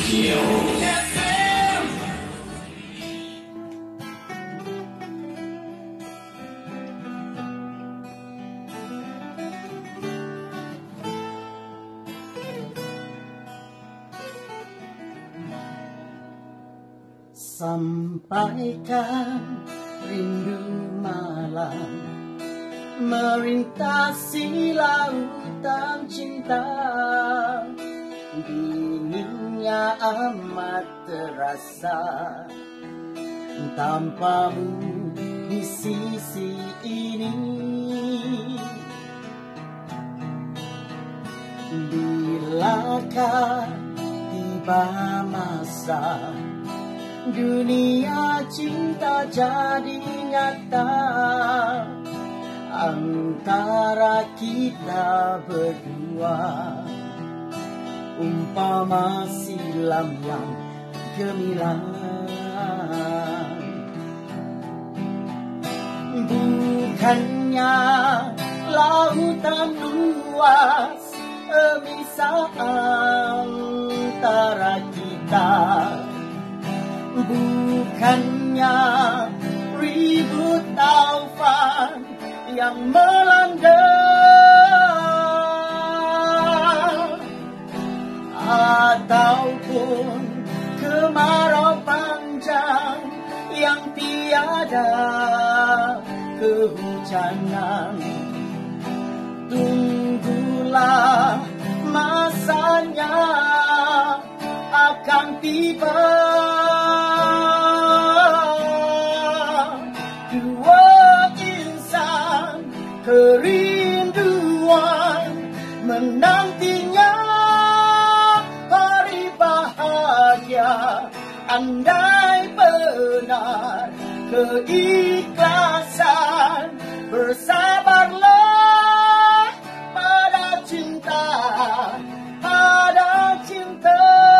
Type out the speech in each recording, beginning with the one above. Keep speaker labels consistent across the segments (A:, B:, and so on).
A: Sampaikan rindu malam merintasi lautan cinta, dinginnya amat terasa tanpamu di sisi ini. Bilakah tiba masa dunia cinta jadi nyata antara kita berdua, umpama silam yang gemilang. Bukannya lautan luas memisah antara kita, bukannya ribut taufan yang melanda, ataupun kemarau panjang yang tiada kehujanan. Tunggulah masanya akan tiba, dua insan kerinduan menantinya hari bahagia. Andai benar keikhlasan, bersabarlah pada cinta, pada cinta.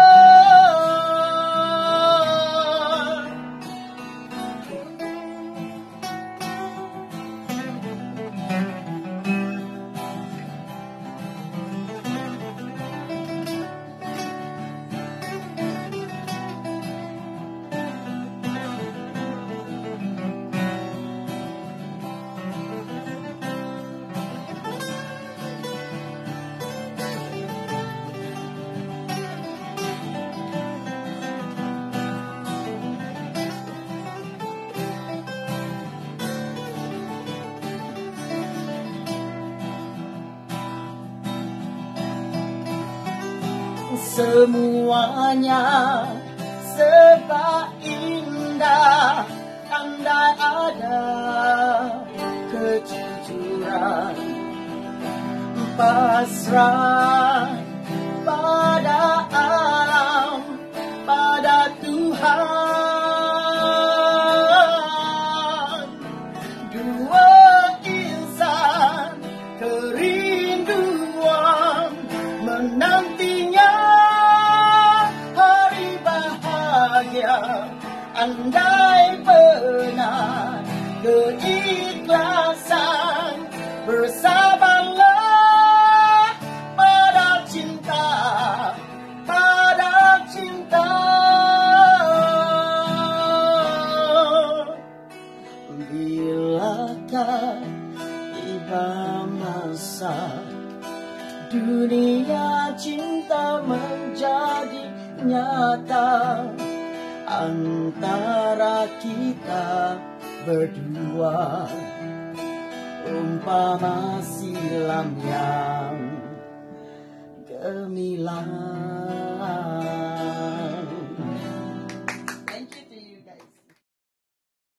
A: Semuanya serba indah andai ada kejujuran, pasrah pada alam, pada Tuhan. Dua insan kerinduan menantinya hari bahagia. Andai benar keikhlasan, bersabarlah pada cinta, pada cinta. Bilakah tiba masa dunia cinta menjadi nyata antara kita berdua, umpama silam yang gemilang.